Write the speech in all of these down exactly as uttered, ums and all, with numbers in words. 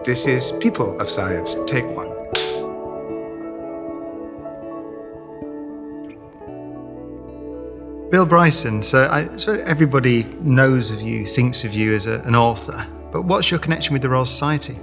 This is People of Science, take one. Bill Bryson, so, I, so everybody knows of you, thinks of you as a, an author, but what's your connection with the Royal Society?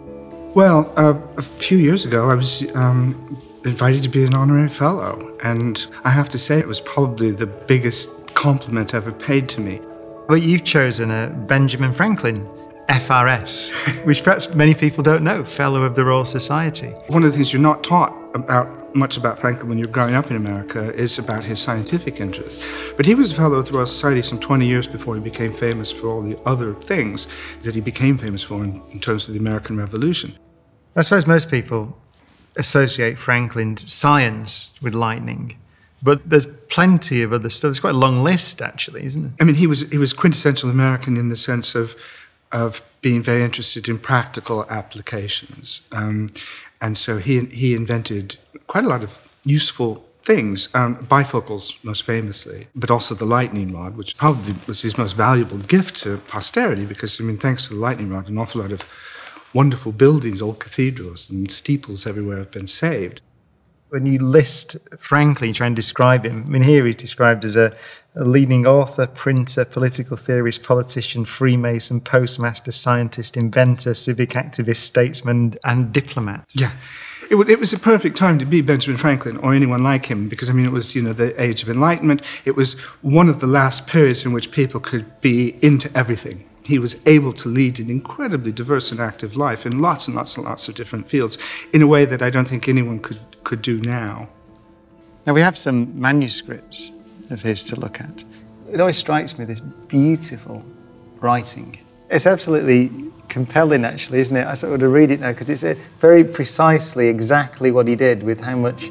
Well, uh, a few years ago I was um, invited to be an honorary fellow, and I have to say it was probably the biggest compliment ever paid to me. Well, you've chosen a Benjamin Franklin, F R S, which perhaps many people don't know, Fellow of the Royal Society. One of the things you're not taught about much about Franklin when you're growing up in America is about his scientific interests. But he was a fellow of the Royal Society some twenty years before he became famous for all the other things that he became famous for in, in terms of the American Revolution. I suppose most people associate Franklin's science with lightning, but there's plenty of other stuff. It's quite a long list, actually, isn't it? I mean, he was, he was quintessential American in the sense of, of being very interested in practical applications. Um, and so he, he invented quite a lot of useful things, um, bifocals most famously, but also the lightning rod, which probably was his most valuable gift to posterity because, I mean, thanks to the lightning rod, an awful lot of wonderful buildings, old cathedrals and steeples everywhere have been saved. When you list Franklin, try and describe him, I mean, here he's described as a, a leading author, printer, political theorist, politician, Freemason, postmaster, scientist, inventor, civic activist, statesman, and diplomat. Yeah. It, it was a perfect time to be Benjamin Franklin or anyone like him because, I mean, it was, you know, the Age of Enlightenment. It was one of the last periods in which people could be into everything. He was able to lead an incredibly diverse and active life in lots and lots and lots of different fields in a way that I don't think anyone could, could do now. Now, we have some manuscripts of his to look at. It always strikes me, this beautiful writing. It's absolutely compelling, actually, isn't it? I sort of want to read it now because it's very precisely exactly what he did with how much,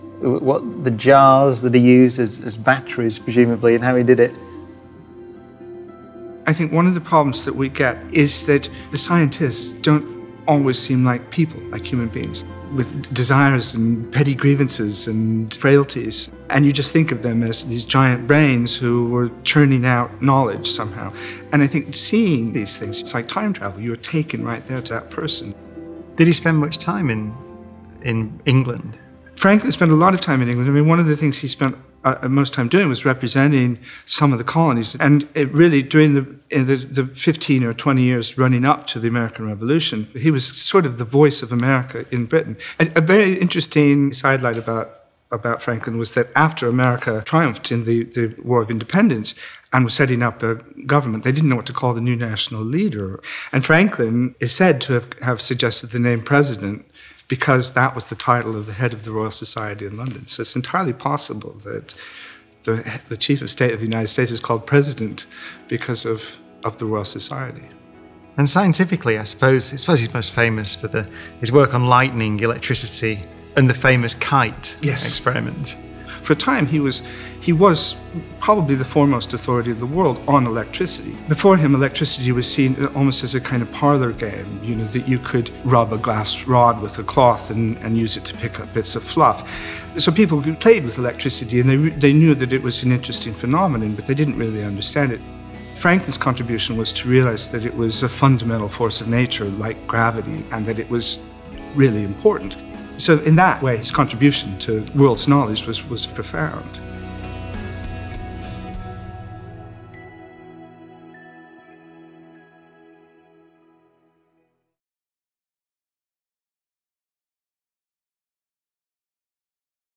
what the jars that he used as, as batteries, presumably, and how he did it. I think one of the problems that we get is that the scientists don't always seem like people, like human beings, with desires and petty grievances and frailties. And you just think of them as these giant brains who were churning out knowledge somehow. And I think seeing these things, it's like time travel. You're taken right there to that person. Did he spend much time in, in England? Franklin spent a lot of time in England. I mean, one of the things he spent Uh, most time doing was representing some of the colonies. And it really, during the, in the, the fifteen or twenty years running up to the American Revolution, he was sort of the voice of America in Britain. And a very interesting sidelight about, about Franklin was that after America triumphed in the, the War of Independence and was setting up a government, they didn't know what to call the new national leader. And Franklin is said to have, have suggested the name president because that was the title of the head of the Royal Society in London. So it's entirely possible that the, the Chief of State of the United States is called President because of, of the Royal Society. And scientifically, I suppose, I suppose he's most famous for the, his work on lightning, electricity, and the famous kite yes. experiment. For a time, he was, he was probably the foremost authority in the world on electricity. Before him, electricity was seen almost as a kind of parlor game, you know, that you could rub a glass rod with a cloth and, and use it to pick up bits of fluff. So people played with electricity and they, they knew that it was an interesting phenomenon, but they didn't really understand it. Franklin's contribution was to realize that it was a fundamental force of nature like gravity and that it was really important. So in that way, his contribution to world's knowledge was, was profound.